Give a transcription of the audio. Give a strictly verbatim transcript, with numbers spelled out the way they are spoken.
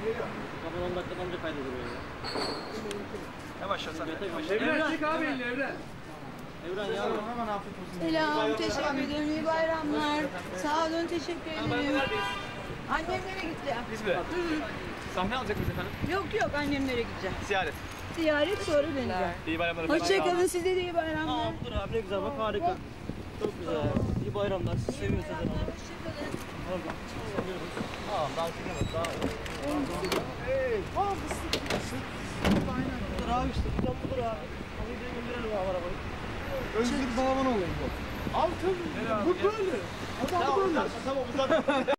Kapan on dakikadan önce kaydediyor ya. Yavaş yavaş. Evren çık abi elini Evren. Evren ya. Hemen afiyet olsun. Selam, teşekkür ederim. İyi bayramlar. Sağ olun, teşekkür ederim. Annemlere gideceğim. Biz mi? Sahne alacak mıyız efendim? Yok yok, annemlere gideceğim. Ziyaret. Ziyaret sonra döneceğim. İyi bayramlar efendim. Hoşçakalın, size de iyi bayramlar. Aa dur abi ne güzel bak harika. Çok güzel. İyi bayramlar. Siz seviyorsunuz herhalde. Hoşçakalın. Pardon. Seviyoruz. Aa daha çıkamadı daha. Hey. Aa fıstık. Fıstık. Dur abi işte. Buradan budur abi. Onu bir indirelim abi arabayı. Özgür Balaban olayım bu. Abi tabii. Bu böyle. Adam böyle. Tamam tamam.